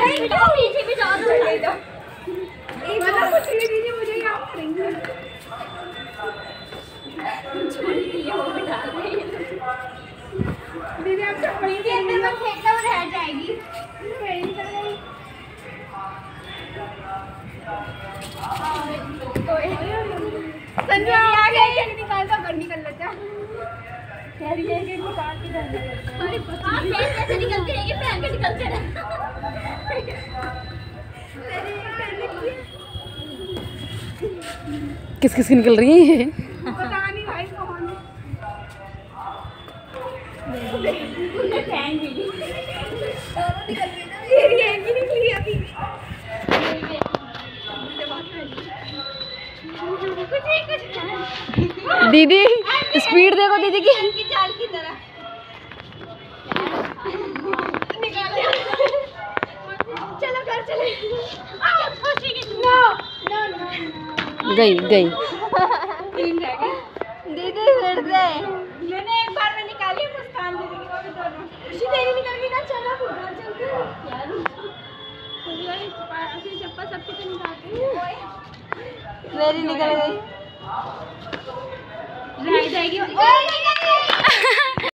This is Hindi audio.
पीछे भी जाओ तो ले दो। मतलब कुछ भी दीजिए मुझे ही आप करेंगे। छोड़ी वो बिठा दे। दीदी आप चप्पल दीदी अंदर में फेंकना वो रह जाएगी। संजय आ गए निकाल का घर निकल लेते हैं। यार ये निकाल के जाना है। अरे आप कैसे निकलते रहेंगे पहन के निकलते रहे। किस किस की निकल रही है? पता नहीं भाई कौन है। फैन भी ये भी निकली अभी। दीदी स्पीड देखो दीदी की। चाल की तरह चलो घर चले। गई दीदी फिर से मैंने एक बार में निकाली मुस्कान दीदी की वो भी दोनों खुशी तेरी निकल गई ना। चलो घर चलते यार चप्पल सबकी तो निकालते मेरी निकल गई रह जाएगी।